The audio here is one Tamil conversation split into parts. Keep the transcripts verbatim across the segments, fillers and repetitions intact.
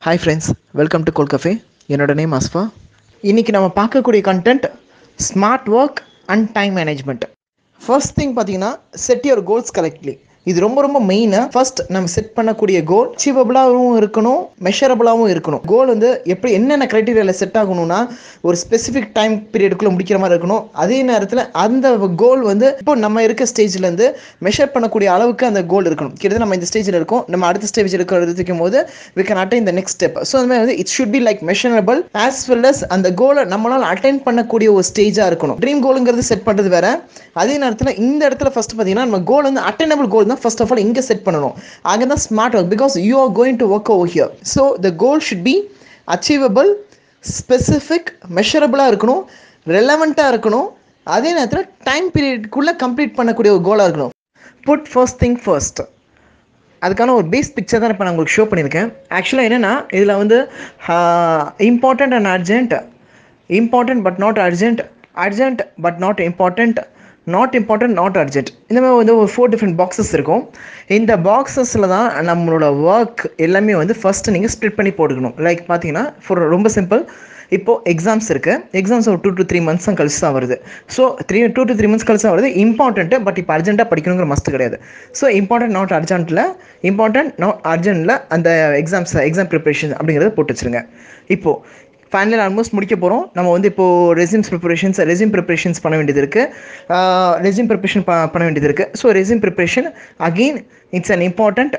Hi friends, welcome to Cold Cafe. என்னோட நேம் அஸ்ஃபா. இன்றைக்கி நம்ம பார்க்கக்கூடிய content smart work and time management. First thing பார்த்தீங்கன்னா செட் யுவர் கோல்ஸ் கரெக்ட்லி. இது ரொம்ப ரொம்ப மெயினாக ஃபர்ஸ்ட் நம்ம செட் பண்ணக்கூடிய கோல் அச்சீவபிளாகவும் இருக்கணும், மெஷரபிளாகவும் இருக்கணும். கோல் வந்து எப்படி என்னென்ன க்ரைட்டீரியாவில் செட் ஆகணும்னா ஒரு ஸ்பெசிஃபிக் டைம் பீரியடுக்குள்ளே முடிக்கிற மாதிரி இருக்கணும். அதே நேரத்தில் அந்த கோல் வந்து இப்போ நம்ம இருக்க ஸ்டேஜ்லேருந்து மெஷர் பண்ணக்கூடிய அளவுக்கு அந்த கோல் இருக்கணும். கிட்டத்தட்ட நம்ம இந்த ஸ்டேஜில் இருக்கோம், நம்ம அடுத்த ஸ்டேஜ் இருக்கிறதுக்கும் போது we can attain the next step. So அந்த மாதிரி வந்து it should be like measurable as well as அந்த கோலை நம்மளால் அட்டைன் பண்ணக்கூடிய ஒரு ஸ்டேஜாக இருக்கணும். ட்ரீம் கோலுங்கிறது செட் பண்ணுறது வேற. அதே நேரத்தில் இந்த இடத்துல ஃபர்ஸ்ட் பார்த்தீங்கன்னா நம்ம கோல் வந்து அட்டைனபிள் கோல் தான் ஃபர்ஸ்ட் ஆஃப் ஆல் இங்கே செட் பண்ணணும். அங்கே தான் smart work, because you are going to work over here. So the goal should be achievable, specific, மெஷரபிளாக இருக்கணும், ரெலவெண்ட்டாக இருக்கணும். அதே நேரத்தில் டைம் பீரியடுக்குள்ளே கம்ப்ளீட் பண்ணக்கூடிய ஒரு கோலாக இருக்கணும். Put first thing first. அதுக்கான ஒரு பேஸ் பிக்சர் தான் இப்போ நான் உங்களுக்கு ஷோ பண்ணியிருக்கேன். ஆக்சுவலாக என்னென்னா இதில் வந்து important and urgent, important but not urgent, urgent but not important, not important not urgent, இந்த மாதிரி வந்து ஒரு ஃபோர் டிஃப்ரெண்ட் பாக்ஸஸ் இருக்கும். இந்த பாக்ஸஸில் தான் நம்மளோட ஒர்க் எல்லாமே வந்து ஃபஸ்ட்டு நீங்கள் ஸ்ப்ளிட் பண்ணி போட்டுக்கணும். லைக் பார்த்தீங்கன்னா ஃபார் ரொம்ப சிம்பிள், இப்போது எக்ஸாம்ஸ் இருக்குது, எக்ஸாம்ஸ் ஒரு டூ டு த்ரீ மந்த்ஸ் தான் கழிச்சு தான் வருது. So three two to three months கழிச்சு தான் வருது. இம்பார்ட்டண்ட்டு பட் இப்போ அர்ஜென்ட்டாக படிக்கணுங்கிற மஸ்ட் கிடையாது. ஸோ இம்பார்ட்டன்ட் நாட் அர்ஜென்ட்டில், இம்பார்ட்டன்ட் நாட் அர்ஜென்ட்டில் அந்த எக்ஸாம்ஸ் எக்ஸாம் ப்ரிப்பரேஷன் அப்படிங்கிறத போட்டு வச்சுருங்க. இப்போது ஃபைனல் ஆல்மோஸ்ட் முடிக்க போகிறோம். நம்ம வந்து இப்போது ரெஸ்யூம்ஸ் ப்ரிப்பரேஷன்ஸ் ரெஸ்யூம் ப்ரிப்பரேஷன்ஸ் பண்ண வேண்டியது இருக்குது, ரெஸ்யூம் ப்ரிப்பரேஷன் ப பண்ண வேண்டியது இருக்குது. So resume preparation again it's an important,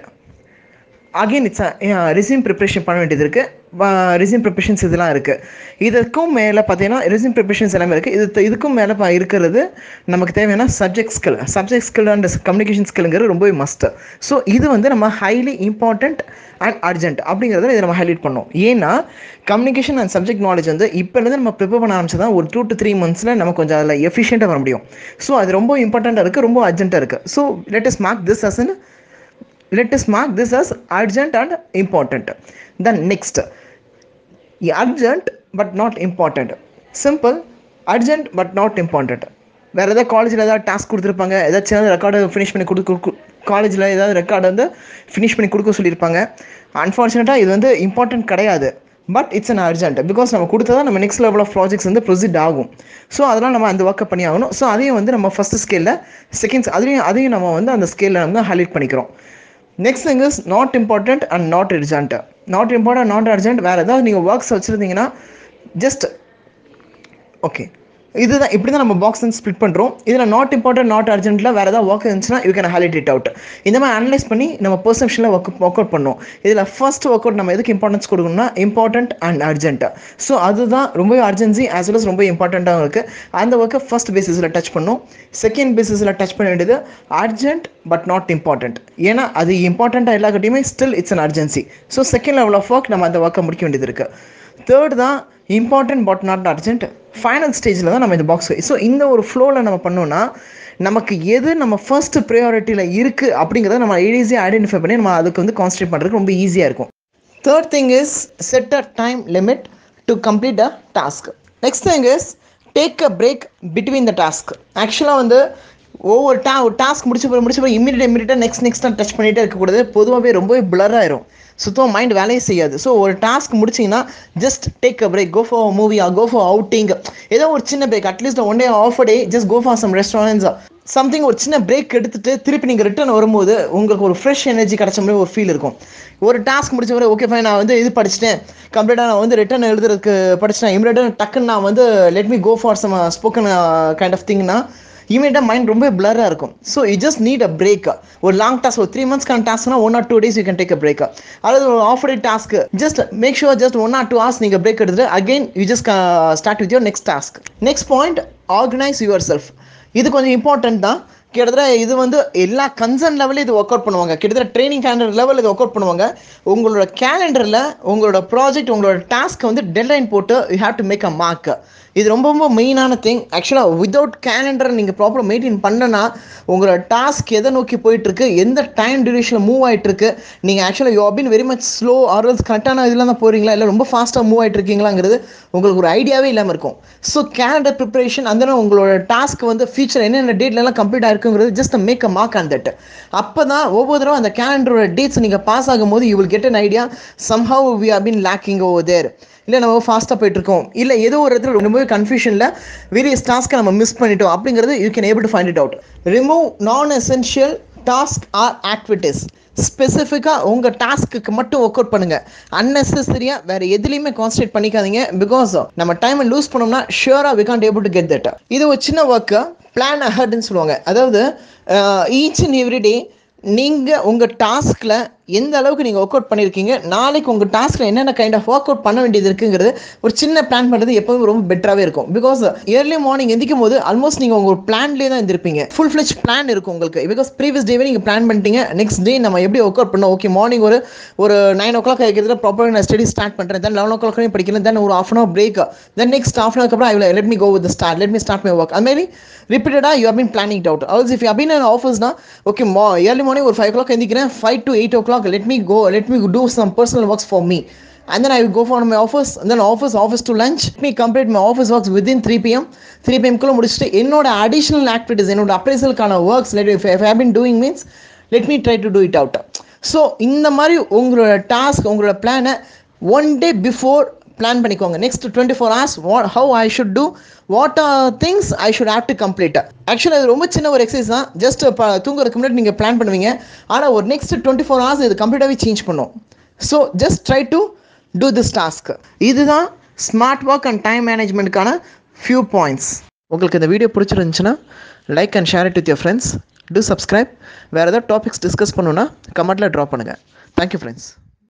again it's resume preparation பண்ண வேண்டியது இருக்குது. ரெஸ்யூம் ப்ரிப்பரேஷன்ஸ் இதெல்லாம் இருக்குது. இதுக்கும் மேலே பார்த்தீங்கன்னா ரெஸ்யூம் ப்ரிப்பரேஷன்ஸ் எல்லாமே இருக்குது. இது இதுக்கும் மேலே இருக்கிறது நமக்கு தேவையான subject skill. Subject skill and communication ஸ்கில்ங்கிறது ரொம்பவே மஸ்ட்டு. ஸோ இது வந்து நம்ம ஹைலி இம்பார்ட்டண்ட் அண்ட் அர்ஜென்ட் அப்படிங்கிறத இதை நம்ம ஹைலைட் பண்ணோம். ஏன்னா கம்யூனிகேஷன் அண்ட் சப்ஜெக்ட் நாலேஜ் வந்து இப்போலேருந்து நம்ம ப்ரிப்பேர் பண்ண ஆரம்பிச்சா தான் ஒரு டூ டு த்ரீ மந்த்ஸில் நம்ம கொஞ்சம் அதில் எஃபிஷியண்ட்டாக வர முடியும். ஸோ அது ரொம்ப இம்பார்ட்டண்ட்டாக இருக்குது, ரொம்ப அர்ஜென்ட்டாக இருக்குது. So let us mark this as an let us mark this as urgent and important. Then next, urgent but not important. Simple, urgent but not important. வேறு ஏதாவது காலேஜில் ஏதாவது டாஸ்க் கொடுத்துருப்பாங்க, ஏதாச்சும் ரெக்கார்டு ஃபினிஷ் பண்ணி கொடுக்க, காலேஜில் ஏதாவது ரெக்கார்டு வந்து ஃபினிஷ் பண்ணி கொடுக்க சொல்லியிருப்பாங்க. அன்ஃபார்ச்சுனேட்டாக இது வந்து இம்பார்ட்டன்ட் கிடையாது, but it's an urgent. Because நம்ம கொடுத்தா நம்ம நெக்ஸ்ட் லெவல் ஆஃப் ப்ராஜெக்ட்ஸ் வந்து ப்ரொசீட் ஆகும். ஸோ அதெல்லாம் நம்ம அந்த ஒர்க்கை பண்ணி ஆகணும். ஸோ அதையும் வந்து நம்ம ஃபஸ்ட்டு ஸ்கேலில், செகண்ட்ஸ் அதையும் அதையும் நம்ம வந்து அந்த ஸ்கேலில் வந்து ஹைலைட் பண்ணிக்கிறோம். Next thing is not important and not urgent. Not important not urgent வேறு ஏதாவது நீங்கள் ஒர்க்ஸ் வச்சுருந்தீங்கன்னா ஜஸ்ட் ஓகே, இதுதான் இப்படி தான் நம்ம பாக்ஸ் வந்து ஸ்ப்ளிட் பண்ணுறோம். இதில் நாட் இம்பார்ட்டன்ட் நாட் அர்ஜென்ட்டில் வேறு ஏதாவது ஒர்க் இருந்துச்சுன்னா you can highlight it out. இந்த மாதிரி அனலைஸ் பண்ணி நம்ம பெர்செப்ஷனில் ஒர்க் ஒர்க் அவுட் பண்ணோம். இதில் ஃபர்ஸ்ட் ஒர்க் அவுட் நம்ம எதுக்கு இம்பார்ட்டன்ஸ் கொடுக்கணும்னா இம்பார்ட்டன்ட் அண்ட் அர்ஜென்ட். ஸோ அதுதான் ரொம்ப அர்ஜென்சி ஆஸ் வெல் அஸ் ரொம்ப இம்பார்ட்டண்ட்டாகவும் இருக்குது. அந்த ஒர்க்கை ஃபர்ஸ்ட் பேசிஸில் டச் பண்ணோம். செகண்ட் பேசிஸில் டச் பண்ண வேண்டியது அர்ஜென்ட் பட் நாட் இம்பார்ட்டன்ட். ஏன்னா அது இம்பார்ட்டண்ட்டாக எல்லாக்கிட்டையுமே still it's an urgency. So second level of work நம்ம அந்த ஒர்க்கை முடிக்க வேண்டியது இருக்குது. தேர்ட் தான் important but not urgent. Final ஸ்டேஜில் தான் நம்ம இந்த பாக்ஸ். ஸோ இந்த ஒரு ஃப்ளோவில் நம்ம பண்ணோன்னா நமக்கு எது நம்ம ஃபர்ஸ்ட் ப்ரையாரிட்டியில் இருக்குது அப்படிங்கிறத நம்ம ஈஸியாக ஐடென்டிஃபை பண்ணி நம்ம அதுக்கு வந்து கான்சன்ட்ரேட் பண்ணுறதுக்கு ரொம்ப ஈஸியாக இருக்கும். Third thing is set a time limit to complete a task. Next thing is take a break between the task. ஆக்சுவலாக வந்து ஒவ்வொரு டா ஒரு டாஸ்க் முடிச்ச போய் முடிச்ச போய் இமீடியட் இமீடியட்டாக நெக்ஸ்ட் நெக்ஸ்ட்டாக டச் பண்ணிகிட்டே இருக்கக்கூடாது. பொதுவாகவே ரொம்பவே பிளர் ஆயிரும், சுத்தமாக மைண்ட் வேலையே செய்யாது. ஸோ ஒரு டாஸ்க் முடிச்சிங்கன்னா just take a break, go for movie or go for outing, ஏதோ ஒரு சின்ன break, at least one day of day just go for some restaurants something. ஒரு சின்ன பிரேக் எடுத்துகிட்டு திருப்பி நீங்கள் ரிட்டர்ன் வரும்போது உங்களுக்கு ஒரு ஃப்ரெஷ் எனர்ஜி கிடச்ச மாதிரி ஒரு ஃபீல் இருக்கும். ஒரு டாஸ்க் முடிச்ச மாதிரி ஓகே ஃபைன், நான் வந்து இது படிச்சுட்டேன் கம்ப்ளீட்டாக, நான் வந்து ரிட்டர்ன் எழுதுறதுக்கு படிச்சுட்டேன், இமீடியட்டாக டக்குன்னு நான் வந்து let me go for some spoken kind of திங்னா இமீடியட்டாக மைண்ட் ரொம்ப பிளராக இருக்கும். So you just need a break. ஒரு லாங் டாஸ்க், ஒரு த்ரீ மந்த்ஸ்க்கான டாஸ்க்னா one or two days you can take a break. அதாவது ஒரு off day task just make sure just one or two hours நீங்கள் பிரேக் எடுத்துட்டு again you just start with your next task. Next point, organise yourself. இது கொஞ்சம் இம்பார்ட்டன்ட் தான். கிட்டத்தட்ட இது வந்து எல்லா கன்சர்ன் லெவலில் இது ஒர்க் அவுட் பண்ணுவாங்க. கிட்டத்தட்ட ட்ரைனிங் கேலண்டர் லெவலில் இது ஒர்க் அவுட் பண்ணுவாங்க. உங்களோட கேலண்டரில் உங்களோட ப்ராஜெக்ட் உங்களோட டாஸ்க் வந்து டெட்லைன் போட்டு you have to make a mark. இது ரொம்ப ரொம்ப மெயினான திங். ஆக்சுவலாக வித்தவுட் கேலண்டர் நீங்கள் ப்ராப்பராக மெயின்டைன் பண்ணனா உங்களோட டாஸ்க் எதை நோக்கி போயிட்டுருக்கு, எந்த டைம் டியூரேஷனில் மூவ் ஆகிட்டுருக்கு, நீங்கள் ஆக்சுவலாக you have been very much slow ஆர்வல்ஸ் கரெக்டான இதில் தான் போகிறீங்களா இல்லை ரொம்ப ஃபாஸ்ட்டாக மூவ் ஆகிட்டு இருக்கீங்களாங்கிறது உங்களுக்கு ஒரு ஐடியாவே இல்லாமல் இருக்கும். ஸோ கேலண்டர் ப்ரிப்பரேஷன் அந்த உங்களோட டாஸ்க் வந்து ஃபியூச்சர் என்னென்ன டேட்லலாம் கம்ப்ளீட் ஆகிருக்கு இருக்குங்கிறது just make a mark on that. அப்போ தான் ஒவ்வொரு தடவை அந்த கேலண்டரோட டேட்ஸ் நீங்கள் பாஸ் ஆகும்போது you will get an idea somehow we have been lacking over there. இல்லை நம்ம ஃபாஸ்ட்டாக போயிட்டுருக்கோம், இல்லை ஏதோ ஒரு இடத்துல ரொம்பவே கன்ஃபியூஷனில் வேரியஸ் டாஸ்க்கை நம்ம மிஸ் பண்ணிட்டோம் அப்படிங்கிறது you can able to find it out. Remove non essential task or activities. ஸ்பெசிஃபிக்காக உங்கள் டாஸ்க்கு மட்டும் ஒர்க் அவுட் பண்ணுங்கள். அன்னெசரியாக வேறு எதுலேயுமே கான்சன்ட்ரேட் பண்ணிக்காதீங்க. பிகாஸ் நம்ம டைமை லூஸ் பண்ணோம்னா ஷியூராக we can't able to get that. இது ஒரு சின்ன ஒர்க்கு பிளான் அஹெட்னு சொல்லுவாங்க. அதாவது ஈச் அண்ட் எவ்ரி டே நீங்கள் உங்கள் டாஸ்கில் எந்த அளவுக்கு நீங்கள் ஒர்க் அவுட் பண்ணியிருக்கீங்க, நாளைக்கு உங்கள் டாஸ்கில் என்னென்ன கைண்ட் ஆஃப் ஒர்க் அவுட் பண்ண வேண்டியது இருக்குங்கிறது ஒரு சின்ன பிளான் பண்ணுறது எப்போவும் ரொம்ப பெட்டராகவே இருக்கும். பிகாஸ் ஏர்லி மார்னிங் எந்திக்கும் போது ஆல்மோஸ்ட் நீங்கள் உங்கள் பிளான்லேயே தான் இருந்திருப்பீங்க. ஃபுல் ஃப்ளெஜ் பிளான் இருக்கும் உங்களுக்கு. பிகாஸ் ப்ரீவியஸ் டேவே நீங்கள் பிளான் பண்ணிட்டீங்க, நெக்ஸ்ட் டே நம்ம எப்படி ஒர்க் அவுட் பண்ணோம். ஓகே, மார்னிங் ஒரு ஒரு நைன் ஓ கிளாக் ஆகிக்கிறதுல ப்ராப்பராக நான் ஸ்டடி ஸ்டார்ட் பண்ணுறேன். தென் லெவன் ஓ கிளாக் படிக்கிறேன். தென் ஒரு half an hour break. Then next half an அவருக்கு அப்புறம் I will let me go with start let me start my work. அதுமாதிரி ரிப்பீட்டடாக you have been planning it out. Also if you have been in ஆஃபீஸ்னா ஓகே மா ஏர்லி மார்னிங் ஒரு ஃபைவ் ஓ கிளாக் எந்திக்கிறேன், five to eight o'clock let me go let me do some personal works for me, and then I will go for my office, and then office office to lunch. Let me complete my office works within three p m three p m குள்ள முடிச்சிட்டு என்னோட additional activities, என்னோட appraisal கான works let if I have been doing means let me try to do it out. So இந்த மாதிரி உங்களோட டாஸ்க் உங்களோட பிளானை ஒன் டே பிஃபோர் பிளான் பண்ணிக்கோங்க. Next twenty four hours how I should do, what are things I should have to complete. ஆக்சுவலாக அது ரொம்ப சின்ன ஒரு எக்ஸசைஸ் தான். ஜஸ்ட் தூங்குறதுக்கு முன்னாடி நீங்கள் பிளான் பண்ணுவீங்க, ஆனால் ஒரு நெக்ஸ்ட் டுவெண்ட்டி ஃபோர் ஹவர்ஸ் இது கம்ப்ளீட்டாகவே சேஞ்ச் பண்ணும். So just try to do this task. இதுதான் ஸ்மார்ட் ஒர்க் அண்ட் டைம் மேனேஜ்மெண்ட்டுக்கான ஃபியூ பாயிண்ட்ஸ். உங்களுக்கு இந்த வீடியோ பிடிச்சிருந்துச்சுன்னா like and share it with your friends. To subscribe. வேறு ஏதாவது டாபிக்ஸ் டிஸ்கஸ் பண்ணணுன்னா கமெண்ட்டில் ட்ராப் பண்ணுங்கள். Thank you friends.